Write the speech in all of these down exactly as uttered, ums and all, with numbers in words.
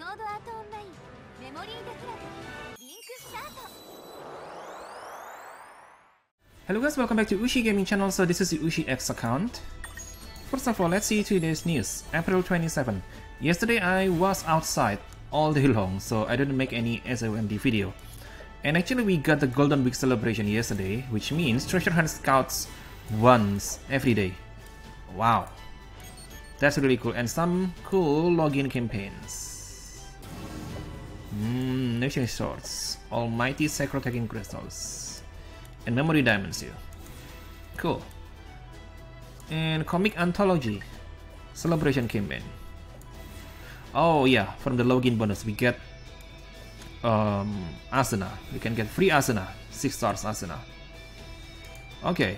Hello guys, welcome back to Ushi Gaming Channel. So this is the Ushi X account. First of all, let's see today's news. April twenty-seventh. Yesterday I was outside all day long, so I didn't make any S O M D video. And actually we got the Golden Week celebration yesterday, which means Treasure Hunt Scouts once every day. Wow. That's really cool. And some cool login campaigns. Mmm, Nation Swords. Almighty Sacred Hacking Crystals. And Memory Diamonds here. Cool. And Comic Anthology Celebration campaign. Oh yeah, from the login bonus we get um, Asuna. We can get free Asuna. six stars Asuna. Okay.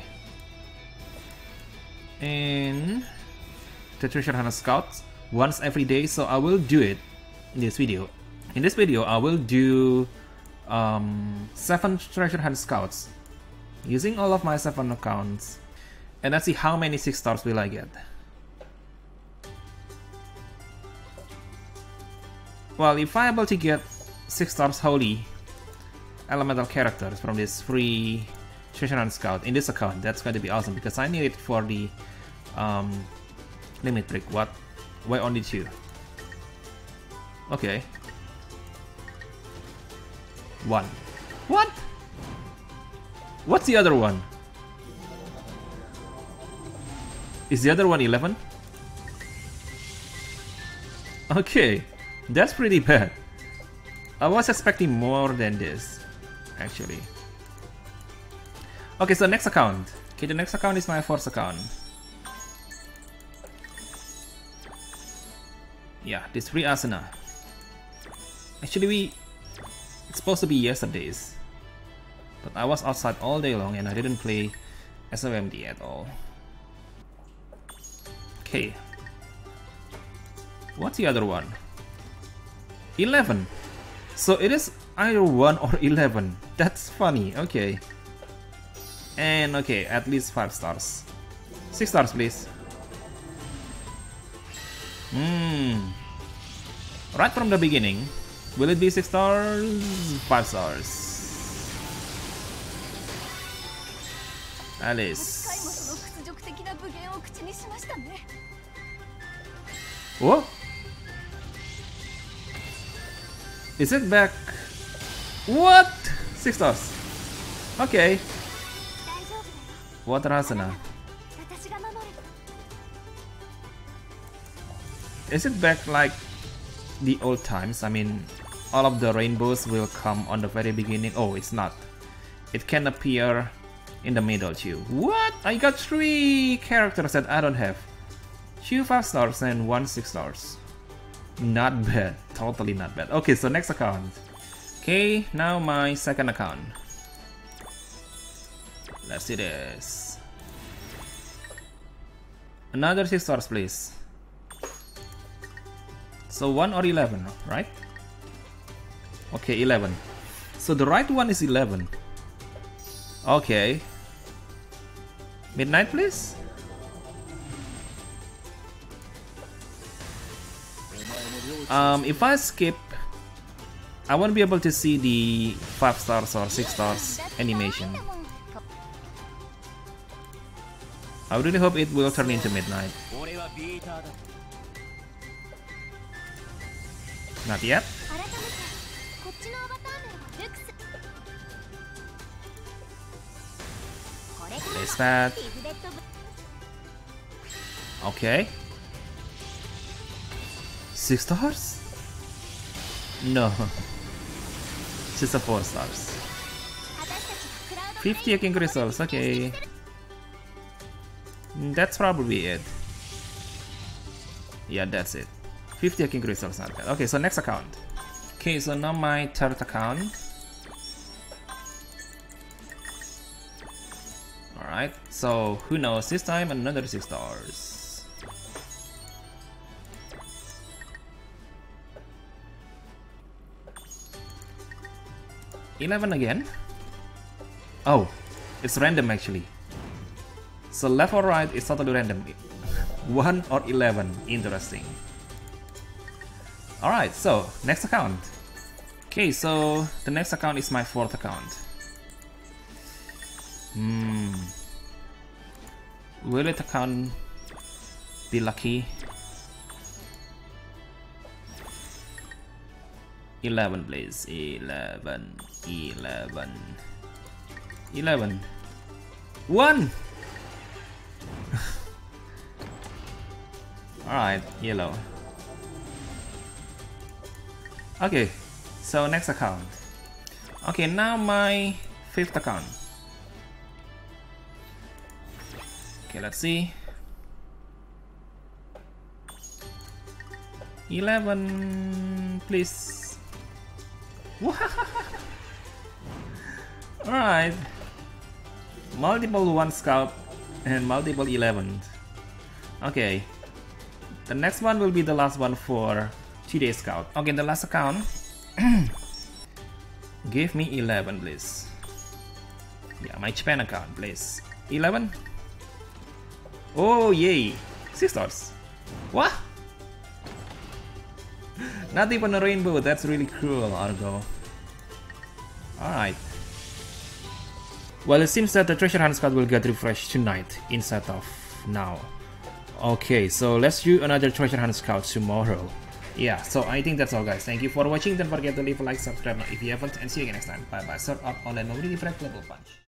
And the Treasure Hunter Scouts once every day, so I will do it in this video. In this video I will do um, seven Treasure Hunt Scouts using all of my seven accounts, and let's see how many six stars will I get. Well, if I'm able to get six stars holy elemental characters from this free Treasure Hunt Scout in this account, that's going to be awesome because I need it for the um, limit break. What? Why only two? Okay. One. What? What's the other one? Is the other one eleven? Okay, that's pretty bad. I was expecting more than this, actually. Okay, so next account. Okay, the next account is my first account. Yeah, this free Asuna. Actually, we it's supposed to be yesterday's, but I was outside all day long and I didn't play S O M D at all. Okay. What's the other one? eleven. So it is either one or eleven. That's funny. Okay. And okay, at least five stars. six stars, please. Hmm. Right from the beginning. Will it be six stars? five stars. Alice. Whoa! Is it back? What? Six stars. Okay. Water Asuna. Is it back like the old times? I mean, all of the rainbows will come on the very beginning. Oh, it's not. It can appear in the middle too. What? I got three characters that I don't have. Two five stars and one six stars. Not bad. Totally not bad. Okay, so next account. Okay, now my second account. Let's see this. Another six stars, please. So one or eleven, right? Okay, eleven. So the right one is eleven. Okay. Midnight, please. Um, if I skip, I won't be able to see the five stars or six stars animation. I really hope it will turn into midnight. Not yet. Place that. Okay. Six stars? No. Just a four stars. fifty Hacking Crystals, okay. That's probably it. Yeah, that's it. fifty Hacking Crystals, not bad. Okay, so next account. Okay, so now my third account. Alright, so who knows, this time another six stars. eleven again? Oh, it's random actually. So left or right is totally random. one or eleven, interesting. Alright, so next account. Okay, so the next account is my fourth account. Hmm. Will it account be lucky? eleven please. eleven. eleven. eleven. one! Alright, yellow. Okay, so next account. Okay, now my fifth account. Okay, let's see. eleven, please. Alright. Multiple one scout and multiple eleven. Okay. The next one will be the last one for two-day scout. Okay, the last account. Give me eleven, please. Yeah, my Japan account, please. eleven. Oh, yay. Six stars. What? Not even a rainbow. That's really cruel, Argo. Alright. Well, it seems that the treasure hunt scout will get refreshed tonight instead of now. Okay, so let's do another treasure hunt scout tomorrow. Yeah, so I think that's all, guys. Thank you for watching. Don't forget to leave a like, subscribe if you haven't, and see you again next time. Bye bye. Sort out all and nobody break level punch.